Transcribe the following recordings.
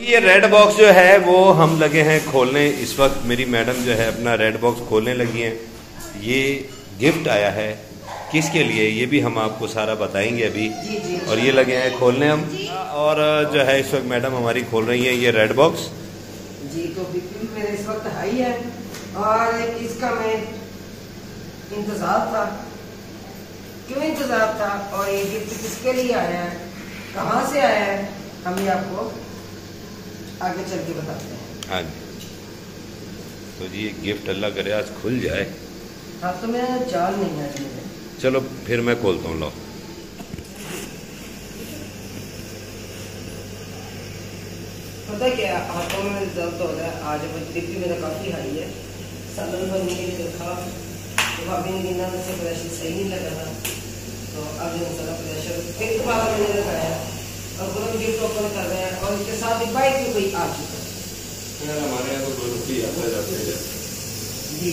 ये red box जो है वो हम लगे हैं खोलने। इस वक्त मेरी मैडम जो है अपना रेड बॉक्स खोलने लगी हैं। ये गिफ्ट आया है, किसके लिए ये भी हम आपको सारा बताएंगे अभी। और ये लगे हैं खोलने हम, और जो है इस वक्त मैडम हमारी खोल रही हैं ये रेड बॉक्स जी। तो बीपी मेरे इस वक्त हाई है और इसका मैं इंतजार था। क्यों इंतजार था और ये गिफ्ट किसके लिए आया है, कहाँ से आया है, हम ये आपको आगे चल के बताते हैं। हाँ जी। तो जी ये गिफ्ट अल्लाह करे आज खुल जाए। हाँ तो मैं जान नहीं है। चलो फिर मैं खोलता हूँ। लो पता क्या हाथों में दर्द हो रहा है आज। बीपी मेरा काफ़ी हाई है। सालन बनने के लिए था तो भाभी ने गिना से प्रेशर सही नहीं लगा था, तो अब सारा प्रेशर फिर दोबारा मैंने लगाया और पूरा गिफ्ट ओपन कर रहे हैं। और इसके साथ एक बाइक भी कोई आ चुका है। हमारे यहाँ तो 2 रुपये आता जाते हैं जी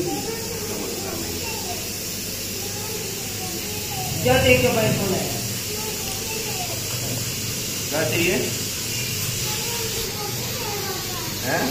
क्या देख के बाइक होना है क्या चाहिए हैं?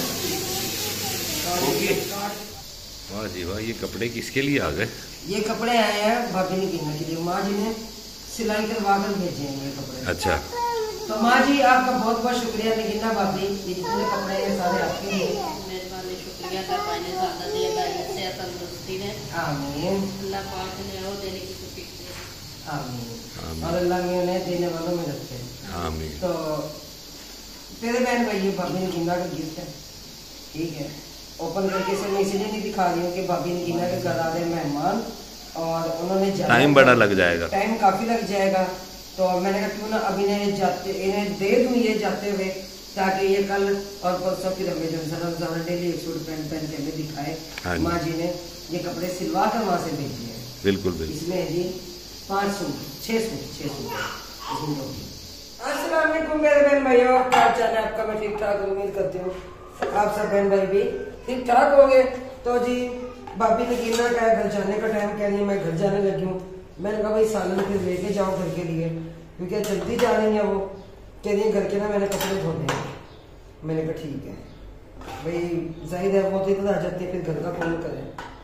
वाह जी वाह, ये कपड़े किसके लिए आ गए? ये कपड़े आए हैं भाभी ने गिनने के लिए। माँ जी ने सिलाई करवा कर भेजे हैं ये कपड़े। अच्छा, तो माँ जी आपका बहुत बहुत शुक्रिया निगिना भाभी, ये जितने कपड़े हैं सारे आपके लिए। मेहरबानी, शुक्रिया का पानी ज़्यादा दिया से तंदुरुस्ती है। आमीन। अल्लाह पाक ने वो देने की कोशिश की। आमीन। और अल्लाह में उन्हें देने वालों में रखे। आमीन। तो तेरे बहन भाई ये भाभी ने गिना का गिफ्ट है, ठीक है। ओपन करके से मैं इसलिए नहीं दिखा रही हूँ कि भाभी ने गिना के घर आ रहे मेहमान और उन्होंने टाइम बड़ा लग जाएगा, टाइम काफी लग जाएगा। तो मैंने कहा क्यों ना अभी इन्हें दे दूं ये जाते हुए, ताकि ये कल और परसों फिर हमें जो रोजाना डेली एक सूट पहन पहन के हमें दिखाए। माँ जी ने ये कपड़े सिलवा कर वहाँ से भेजे हैं। बिल्कुल बिल्कुल। इसमें जी 5 सूट 6 सूट अस्सलाम वालेकुम मेरे बहन भाइयों, क्या हाल है आपका? मैं ठीक ठाक उम्मीद करती हूँ आप सब बहन भाई भी ठीक ठाक हो गए। तो जी भाभी ने गिना का है, घर जाने का टाइम कह रही है, मैं घर जाने लगी हूँ। मैंने कहा भाई सालन फिर लेके जाओ घर के लिए, क्योंकि जल्दी जा रही है वो। कह रही है घर के ना मैंने कपड़े धोने हैं। मैंने कहा ठीक है भाई, जाहिर है वो तो इधर आ जाती है, फिर घर का कौन करे।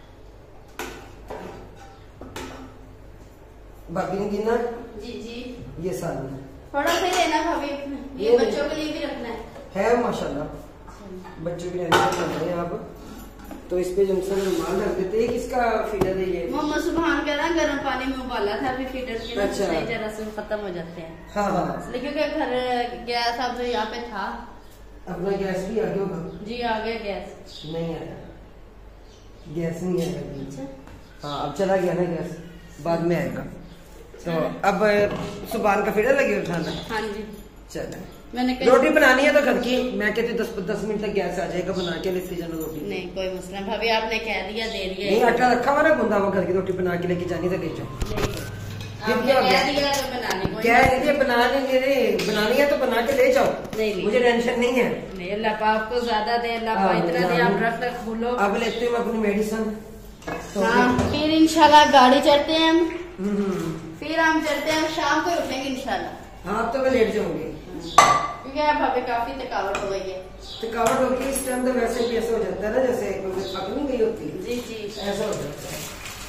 भाभी ने गिना जी जी ये सालन थोड़ा सा लेना भाभी, ये बच्चों के लिए भी रखना है माशाल्लाह। बच्चों की रहने लग रहे हैं आप, तो इस पे जमसन रुमाल रख देते हैं। किसका फीडर है ये? मोहम्मद सुभान का ना गर्म पानी में उबाला था, अभी फीडर के अच्छा। जरा से खत्म हो जाते हैं। हाँ हाँ, क्योंकि घर गैस अब यहाँ पे था। अपना गैस भी आ गया होगा? जी आ गया गैस। नहीं आया, गैस नहीं आया। अच्छा हाँ अब चला गया ना गैस, बाद में आएगा। तो अब सुबह का फीडर लगे उठाना। हाँ जी चलो मैंने रोटी बनानी है तो घर की, मैं कहती 10 मिनट तक गैस आ जाएगा, बना के लेके जाना रोटी। नहीं कोई मसला भाभी, आपने कह दिया दे दिया। नहीं आटा रखा हुआ ना गुंदा हुआ, घर की रोटी बना के लेके जानी तो ले जाओ। बनानी है तो बना के ले जाओ। नहीं मुझे टेंशन नहीं है। नहीं अल्लाह पाक को ज्यादा दे, अल्लाह पाक इतना दे, आप रख भूलो। अब लेते हैं अपनी मेडिसिन। हाँ फिर इंशाल्लाह गाड़ी चढ़ते हैं हम, फिर हम चलते हैं, शाम को उठेंगे इंशाल्लाह। हाँ तो मैं लेट जाऊंगी क्योंकि अब भाभी काफी थकावट हो गई है। थकावट होती है इस टाइम तो वैसे भी ऐसा हो जाता है ना, जैसे थक नहीं गई होती। जी जी ऐसा हो जाता है।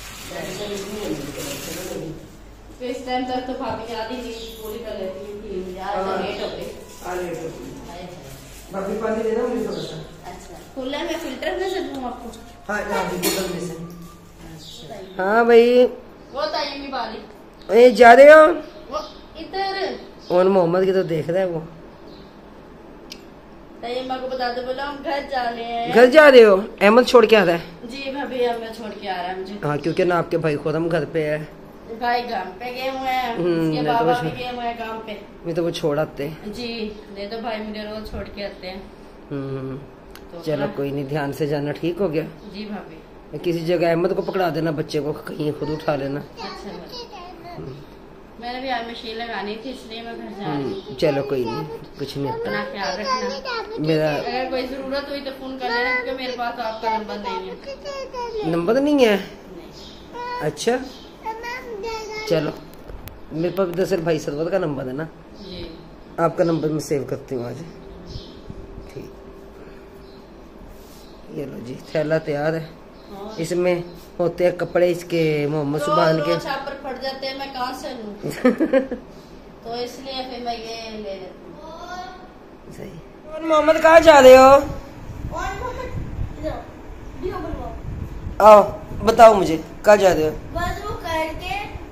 तो इस टाइम तक तो भाभी आधी नींद पूरी कर लेती थी, आज लेट हो गई। भाभी पानी देना मुझे थोड़ा सा। अच्छा खुले में फिल्टर में से दूं आपको? हाँ बोतल में से। हाँ भाई वो ताइमी बारी ये जा रहे हो? वो इधर और मोहम्मद की तो देख रहा है वो। ताइमा को बता दो, बोला हम घर जा रहे हैं। घर जा रहे हो? अहमद छोड़ के आ रहा है? जी भाभी अब मैं छोड़ के आ रहा है मुझे। हाँ क्योंकि ना आपके भाई खुदम घर पे है। भाई काम पे गए हुए हैं, उसके बाबा भी गए हुए हैं काम पे। मैं तो वो छोड़ आते। जी नहीं तो भाई मुझे रोज छोड़ के आते हैं। तो चलो कोई नहीं, ध्यान से जाना, ठीक हो गया? जी भाभी। किसी जगह अहमद को पकड़ा देना, बच्चे को कहीं खुद उठा लेना। अच्छा मैंने भी आज मशीन लगानी थी इसलिए मैं घर जा रही हूँ। चलो कोई नहीं, कुछ नहीं अपना होता। ख्याल रखना। मेरा अगर कोई जरूरत हुई तो फोन कर लेना, क्योंकि मेरे पास तो आपका नंबर नहीं है। नंबर नहीं है? नहीं। अच्छा चलो, मेरे पास दरअसल भाई सरवर का नंबर है ना। जी आपका नंबर मैं सेव करती हूँ आज। ठीक, ये लो जी थैला तैयार है। इसमें होते हैं कपड़े इसके मोहम्मद सुभान के। छापर फट जाते हैं, मैं कहाँ से लूं? तो इसलिए फिर मैं ये ले लेती हूँ। सही। और मोहम्मद कहाँ जा रहे हो? आओ बताओ मुझे कहाँ जा रहे हो? बस वो करके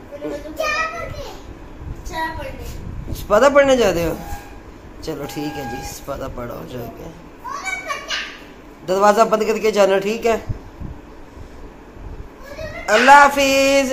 स्पादा पढ़ने जा रहे हो? चलो ठीक है जी, स्पादा पढ़ो जाके। दरवाजा बंद करके जाना, ठीक है? अल्लाह हाफिज।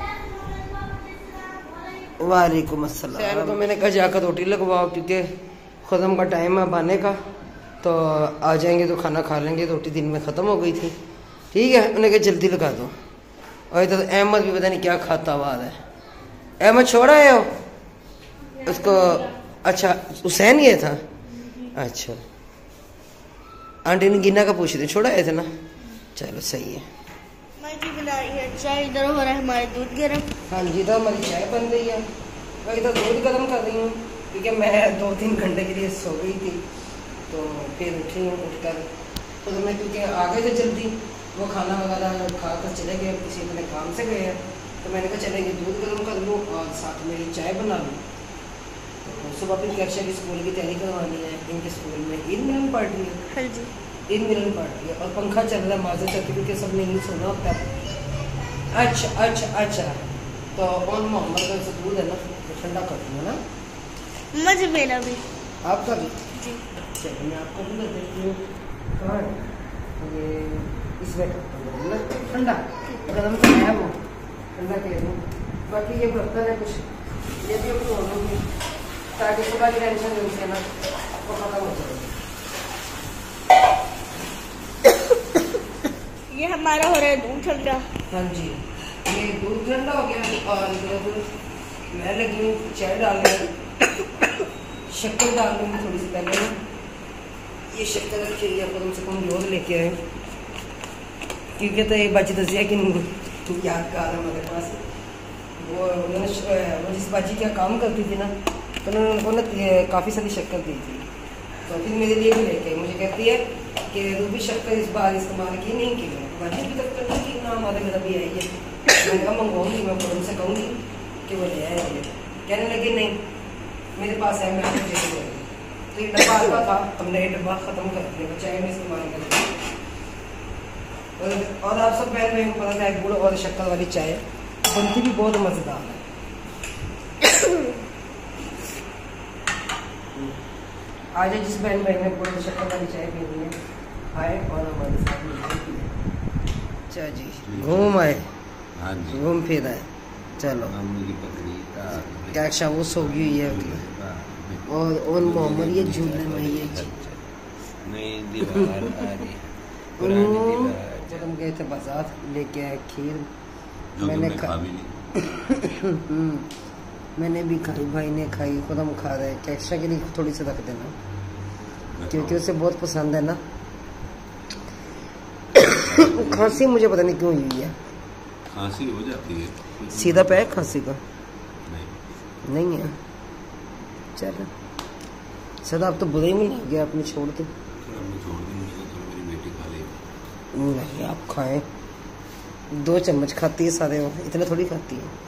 वालेकुम अस्सलाम। तो मैंने कहा जाकर रोटी लगवाओ क्योंकि ख़त्म का टाइम है बाने का, तो आ जाएंगे तो खाना खा लेंगे। रोटी दिन में ख़त्म हो गई थी, ठीक है? उन्हें कहा जल्दी लगा दो। और इधर अहमद भी पता नहीं क्या खाता हुआ है। अहमद छोड़ आए हो उसको? अच्छा हुसैन ये था। अच्छा आंटी ने गिना का पूछ रहे, छोड़ा आए थे ना? चलो सही है। बनाई है चाय, इधर हो रहा है हमारे दूध गर्म। हाँ जी, तो हमारी चाय बन रही है। मैं इधर दूध गर्म कर रही हूँ क्योंकि मैं 2-3 घंटे के लिए सो गई थी, तो फिर उठी हूँ। उठकर तो मैं क्योंकि आ गए थे जल्दी, वो खाना वगैरह खा कर चले गए, किसी अपने काम से गए हैं, तो मैंने कहा चलेंगे दूध गर्म कर लूँ और साथ में चाय बना लूँ। तो सुबह फिर कक्षा की स्कूल की तैयारी करवानी है। इनके स्कूल में ईद मिलन पार्टी है। हाँ जी, ईद मिलन पार्टी है और पंखा चल रहा है, माजर चलती क्योंकि सबने नहीं सुना होता है। अच्छा अच्छा अच्छा, तो और मोहम्मद का जो दूध है ना वो ठंडा कर दूँगा ना? मुझे मेरा भी, आपका भी जी। चलिए मैं आपको भी कर देती हूँ। कहाँ है ये? इसमें करता हूँ ना ठंडा, गर्म से है वो ठंडा कर दूँ। बाकी ये बर्तन है कुछ, ये भी अपनी होगी ताकि सुबह की टेंशन नहीं होती है ना, वो खत्म हो जाएगी। ये हमारा हो रहा है दूध ठंडा। हाँ जी, ये दूध ठंडा हो गया और इधर मैं लगी हूँ चाय डालने, शक्कर डाल लूँगी थोड़ी सी पहले ना। ये शक्कर रखी हुई है, कम से कम रोज लेके आए क्योंकि तो ये बाजी दसिया कि यादगार है हमारे पास। वो जिस बाजी का काम करती थी ना, तो उन्होंने उनको ना काफ़ी सारी शक्कर दी थी, तो फिर मेरे लिए भी लेके आई। मुझे कहती है कि रूबी शक्कर इस बार इस्तेमाल की नहीं की है, बाजी भी तक करनी की ना, हमारे घर भी आई है। मैंने कहा मंगवाऊँगी, मैं फ़ोन से कहूँगी कि वो ले आएंगे। कहने लगे नहीं मेरे पास है, मैं आपको दे दूँगी। तो ये डब्बा आता था, हमने ये डब्बा ख़त्म कर दिया, चाय में इस्तेमाल कर दिया। और आप सब बहन भाई को पता है गुड़ और शक्कर वाली चाय बनती भी बहुत मज़ेदार है। आज जिस बहन भाई ने गुड़ और शक्कर वाली चाय पीनी है आए और हमारे साथ मिलकर पिए। अच्छा जी, घूम आए? हाँ जी, घूम फिर आए। चलो क्या अच्छा वो सो गई हुई है और मोहम्मद ये झूलने में ये जब हम गए थे बाजार लेके आए खीर, मैंने मैंने भी खाई, भाई ने खाई, खुद हम खा रहे हैं। कैक्शा के लिए थोड़ी सी रख देना क्योंकि उसे बहुत पसंद है ना। खांसी मुझे पता नहीं क्यों हुई है, खांसी हो जाती है। सीधा पे है खांसी का? नहीं है। चलो सर आप तो बुरा ही नहीं लग गया, आपने छोड़ दी। मेरी बेटी खा लेगी। नहीं आप खाएं, 2 चम्मच खाती है सारे, वो इतना थोड़ी खाती है।